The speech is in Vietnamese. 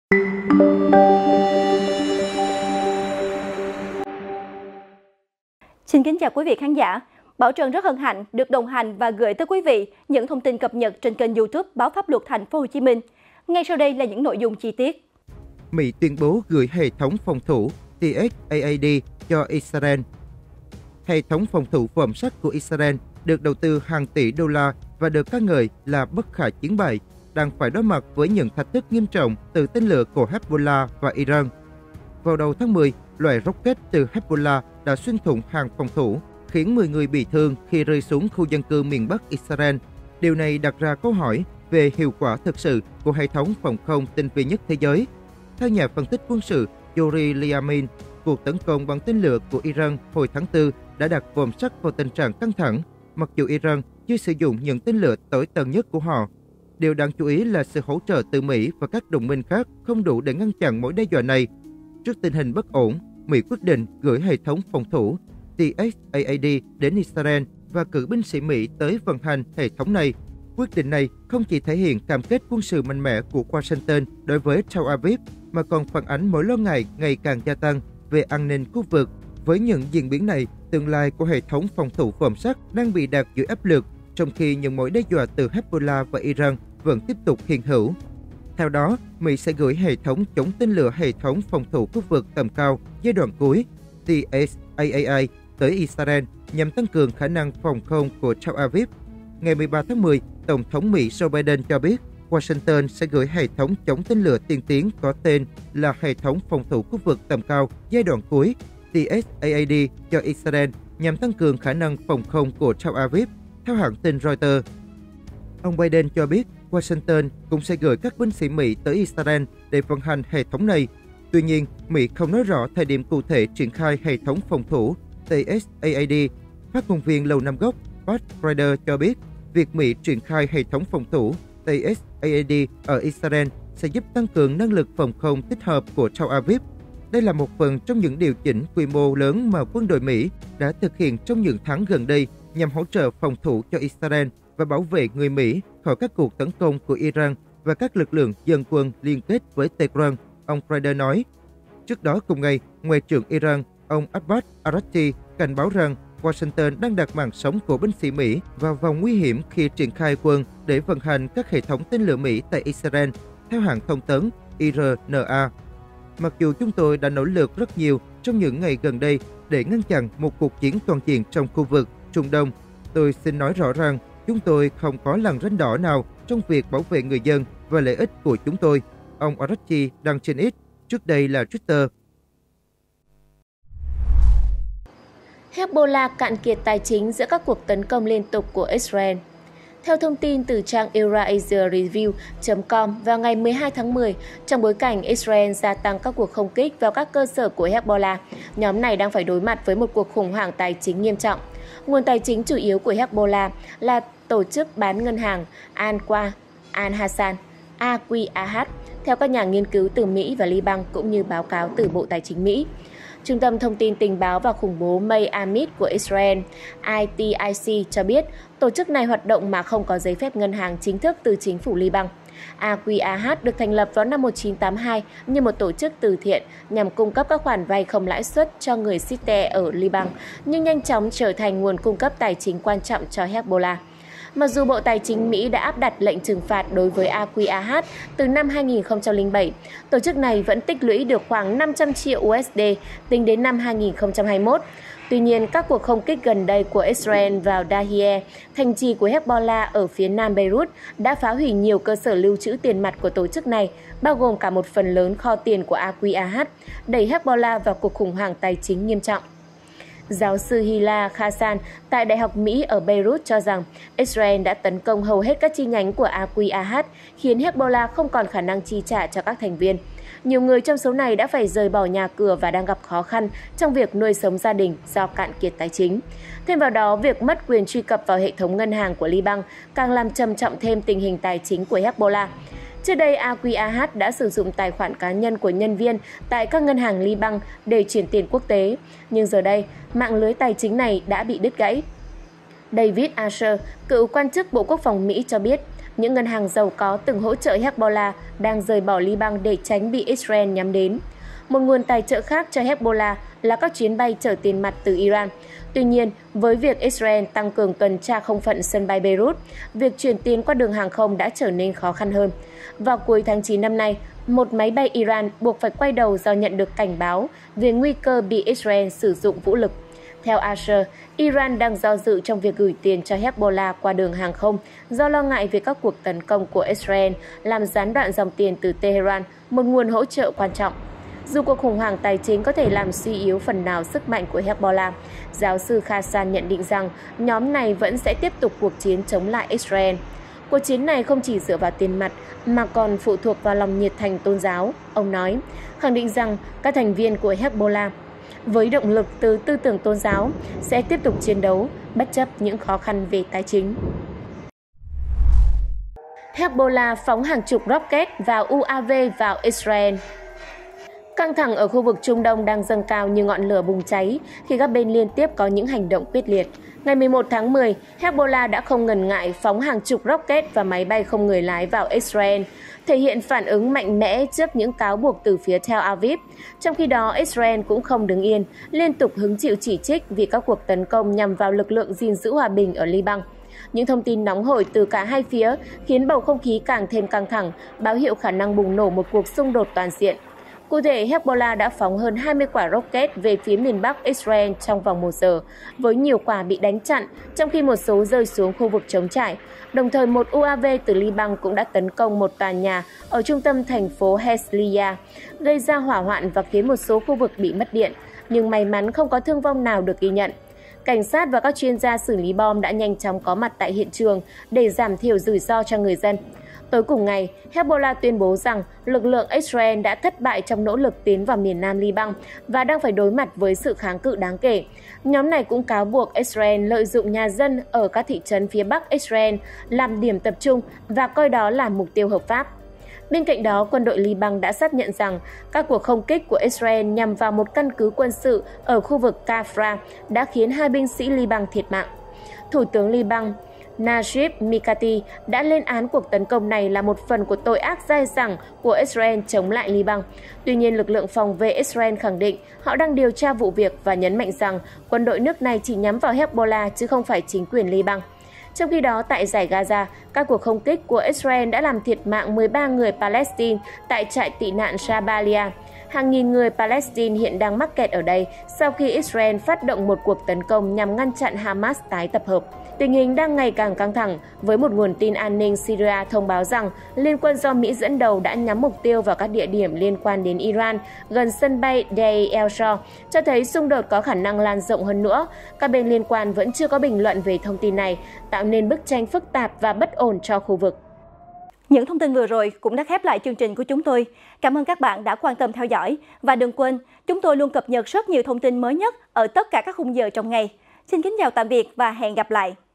Xin kính chào quý vị khán giả. Bảo Trân rất hân hạnh được đồng hành và gửi tới quý vị những thông tin cập nhật trên kênh YouTube Báo Pháp Luật Thành phố Hồ Chí Minh. Ngay sau đây là những nội dung chi tiết. Mỹ tuyên bố gửi hệ thống phòng thủ TSAAD cho Israel. Hệ thống phòng thủ vòm sắt của Israel được đầu tư hàng tỷ đô la và được ca ngợi là bất khả chiến bại, đang phải đối mặt với những thách thức nghiêm trọng từ tên lửa của Hezbollah và Iran. Vào đầu tháng 10, loại rocket từ Hezbollah đã xuyên thủng hàng phòng thủ, khiến 10 người bị thương khi rơi xuống khu dân cư miền Bắc Israel. Điều này đặt ra câu hỏi về hiệu quả thực sự của hệ thống phòng không tinh vi nhất thế giới. Theo nhà phân tích quân sự Yuri Liamin, cuộc tấn công bằng tên lửa của Iran hồi tháng 4 đã đặt vòm sắt vào tình trạng căng thẳng, mặc dù Iran chưa sử dụng những tên lửa tối tân nhất của họ. Điều đáng chú ý là sự hỗ trợ từ Mỹ và các đồng minh khác không đủ để ngăn chặn mối đe dọa này. Trước tình hình bất ổn, Mỹ quyết định gửi hệ thống phòng thủ TSAAD đến Israel và cử binh sĩ Mỹ tới vận hành hệ thống này. Quyết định này không chỉ thể hiện cam kết quân sự mạnh mẽ của Washington đối với Tel Aviv, mà còn phản ánh mối lo ngại ngày càng gia tăng về an ninh khu vực. Với những diễn biến này, tương lai của hệ thống phòng thủ vòm sắt đang bị đặt dưới áp lực, trong khi những mối đe dọa từ Hezbollah và Iran vẫn tiếp tục hiện hữu. Theo đó, Mỹ sẽ gửi hệ thống chống tên lửa hệ thống phòng thủ khu vực tầm cao giai đoạn cuối TSAAD tới Israel nhằm tăng cường khả năng phòng không của Tel Aviv. Ngày 13 tháng 10, Tổng thống Mỹ Joe Biden cho biết Washington sẽ gửi hệ thống chống tên lửa tiên tiến có tên là hệ thống phòng thủ khu vực tầm cao giai đoạn cuối TSAAD cho Israel nhằm tăng cường khả năng phòng không của Tel Aviv, theo hãng tin Reuters. Ông Biden cho biết Washington cũng sẽ gửi các binh sĩ Mỹ tới Israel để vận hành hệ thống này. Tuy nhiên, Mỹ không nói rõ thời điểm cụ thể triển khai hệ thống phòng thủ TSAAD. Phát ngôn viên Lầu Năm Góc Pat Ryder cho biết việc Mỹ triển khai hệ thống phòng thủ TSAAD ở Israel sẽ giúp tăng cường năng lực phòng không tích hợp của Tel Aviv. Đây là một phần trong những điều chỉnh quy mô lớn mà quân đội Mỹ đã thực hiện trong những tháng gần đây nhằm hỗ trợ phòng thủ cho Israel và bảo vệ người Mỹ khỏi các cuộc tấn công của Iran và các lực lượng dân quân liên kết với Tehran, ông Ryder nói. Trước đó cùng ngày, Ngoại trưởng Iran, ông Abbas Araghchi cảnh báo rằng Washington đang đặt mạng sống của binh sĩ Mỹ vào vòng nguy hiểm khi triển khai quân để vận hành các hệ thống tên lửa Mỹ tại Israel, theo hãng thông tấn IRNA. Mặc dù chúng tôi đã nỗ lực rất nhiều trong những ngày gần đây để ngăn chặn một cuộc chiến toàn diện trong khu vực Trung Đông, tôi xin nói rõ rằng chúng tôi không có lằn ranh đỏ nào trong việc bảo vệ người dân và lợi ích của chúng tôi, ông Araghchi đăng trên X, trước đây là Twitter. Hezbollah cạn kiệt tài chính giữa các cuộc tấn công liên tục của Israel. Theo thông tin từ trang EuroAsiaReview.com vào ngày 12 tháng 10, trong bối cảnh Israel gia tăng các cuộc không kích vào các cơ sở của Hezbollah, nhóm này đang phải đối mặt với một cuộc khủng hoảng tài chính nghiêm trọng. Nguồn tài chính chủ yếu của Hezbollah là tổ chức bán ngân hàng Anwar al-Hassan, AQAH, theo các nhà nghiên cứu từ Mỹ và Liban cũng như báo cáo từ Bộ Tài chính Mỹ. Trung tâm Thông tin Tình báo và Khủng bố May Amit của Israel, ITIC, cho biết tổ chức này hoạt động mà không có giấy phép ngân hàng chính thức từ chính phủ Liban. AQAH được thành lập vào năm 1982 như một tổ chức từ thiện nhằm cung cấp các khoản vay không lãi suất cho người Shiite ở Liban, nhưng nhanh chóng trở thành nguồn cung cấp tài chính quan trọng cho Hezbollah. Mặc dù Bộ Tài chính Mỹ đã áp đặt lệnh trừng phạt đối với AQAH từ năm 2007, tổ chức này vẫn tích lũy được khoảng 500 triệu USD tính đến năm 2021. Tuy nhiên, các cuộc không kích gần đây của Israel vào Dahiyeh, thành trì của Hezbollah ở phía nam Beirut, đã phá hủy nhiều cơ sở lưu trữ tiền mặt của tổ chức này, bao gồm cả một phần lớn kho tiền của AQAH, đẩy Hezbollah vào cuộc khủng hoảng tài chính nghiêm trọng. Giáo sư Hila Khassan tại Đại học Mỹ ở Beirut cho rằng Israel đã tấn công hầu hết các chi nhánh của AQAH, khiến Hezbollah không còn khả năng chi trả cho các thành viên. Nhiều người trong số này đã phải rời bỏ nhà cửa và đang gặp khó khăn trong việc nuôi sống gia đình do cạn kiệt tài chính. Thêm vào đó, việc mất quyền truy cập vào hệ thống ngân hàng của Liban càng làm trầm trọng thêm tình hình tài chính của Hezbollah. Trước đây, AQAH đã sử dụng tài khoản cá nhân của nhân viên tại các ngân hàng Liban để chuyển tiền quốc tế, nhưng giờ đây, mạng lưới tài chính này đã bị đứt gãy. David Asher, cựu quan chức Bộ Quốc phòng Mỹ cho biết, những ngân hàng giàu có từng hỗ trợ Hezbollah đang rời bỏ Liban để tránh bị Israel nhắm đến. Một nguồn tài trợ khác cho Hezbollah là các chuyến bay chở tiền mặt từ Iran. Tuy nhiên, với việc Israel tăng cường tuần tra không phận sân bay Beirut, việc chuyển tiền qua đường hàng không đã trở nên khó khăn hơn. Vào cuối tháng 9 năm nay, một máy bay Iran buộc phải quay đầu do nhận được cảnh báo về nguy cơ bị Israel sử dụng vũ lực. Theo Asher, Iran đang do dự trong việc gửi tiền cho Hezbollah qua đường hàng không do lo ngại về các cuộc tấn công của Israel làm gián đoạn dòng tiền từ Tehran, một nguồn hỗ trợ quan trọng. Dù cuộc khủng hoảng tài chính có thể làm suy yếu phần nào sức mạnh của Hezbollah, giáo sư Khassan nhận định rằng nhóm này vẫn sẽ tiếp tục cuộc chiến chống lại Israel. Cuộc chiến này không chỉ dựa vào tiền mặt mà còn phụ thuộc vào lòng nhiệt thành tôn giáo, ông nói, khẳng định rằng các thành viên của Hezbollah với động lực từ tư tưởng tôn giáo sẽ tiếp tục chiến đấu bất chấp những khó khăn về tài chính. Hezbollah phóng hàng chục rocket và UAV vào Israel. Căng thẳng ở khu vực Trung Đông đang dâng cao như ngọn lửa bùng cháy khi các bên liên tiếp có những hành động quyết liệt. Ngày 11 tháng 10, Hezbollah đã không ngần ngại phóng hàng chục rocket và máy bay không người lái vào Israel, thể hiện phản ứng mạnh mẽ trước những cáo buộc từ phía Tel Aviv. Trong khi đó, Israel cũng không đứng yên, liên tục hứng chịu chỉ trích vì các cuộc tấn công nhằm vào lực lượng gìn giữ hòa bình ở Liban. Những thông tin nóng hổi từ cả hai phía khiến bầu không khí càng thêm căng thẳng, báo hiệu khả năng bùng nổ một cuộc xung đột toàn diện. Cụ thể, Hezbollah đã phóng hơn 20 quả rocket về phía miền Bắc Israel trong vòng 1 giờ, với nhiều quả bị đánh chặn, trong khi một số rơi xuống khu vực trống trải. Đồng thời, một UAV từ Liban cũng đã tấn công một tòa nhà ở trung tâm thành phố Herzliya, gây ra hỏa hoạn và khiến một số khu vực bị mất điện, nhưng may mắn không có thương vong nào được ghi nhận. Cảnh sát và các chuyên gia xử lý bom đã nhanh chóng có mặt tại hiện trường để giảm thiểu rủi ro cho người dân. Tối cùng ngày, Hezbollah tuyên bố rằng lực lượng Israel đã thất bại trong nỗ lực tiến vào miền nam Liban và đang phải đối mặt với sự kháng cự đáng kể. Nhóm này cũng cáo buộc Israel lợi dụng nhà dân ở các thị trấn phía bắc Israel làm điểm tập trung và coi đó là mục tiêu hợp pháp. Bên cạnh đó, quân đội Liban đã xác nhận rằng các cuộc không kích của Israel nhằm vào một căn cứ quân sự ở khu vực Kafra đã khiến 2 binh sĩ Liban thiệt mạng. Thủ tướng Liban Najib Mikati đã lên án cuộc tấn công này là một phần của tội ác dai dẳng của Israel chống lại Liban. Tuy nhiên, lực lượng phòng vệ Israel khẳng định họ đang điều tra vụ việc và nhấn mạnh rằng quân đội nước này chỉ nhắm vào Hezbollah chứ không phải chính quyền Liban. Trong khi đó, tại giải Gaza, các cuộc không kích của Israel đã làm thiệt mạng 13 người Palestine tại trại tị nạn Jabalia. Hàng nghìn người Palestine hiện đang mắc kẹt ở đây sau khi Israel phát động một cuộc tấn công nhằm ngăn chặn Hamas tái tập hợp. Tình hình đang ngày càng căng thẳng, với một nguồn tin an ninh Syria thông báo rằng liên quân do Mỹ dẫn đầu đã nhắm mục tiêu vào các địa điểm liên quan đến Iran gần sân bay Deir el-Zor, cho thấy xung đột có khả năng lan rộng hơn nữa. Các bên liên quan vẫn chưa có bình luận về thông tin này, tạo nên bức tranh phức tạp và bất ổn cho khu vực. Những thông tin vừa rồi cũng đã khép lại chương trình của chúng tôi. Cảm ơn các bạn đã quan tâm theo dõi. Và đừng quên, chúng tôi luôn cập nhật rất nhiều thông tin mới nhất ở tất cả các khung giờ trong ngày. Xin kính chào tạm biệt và hẹn gặp lại.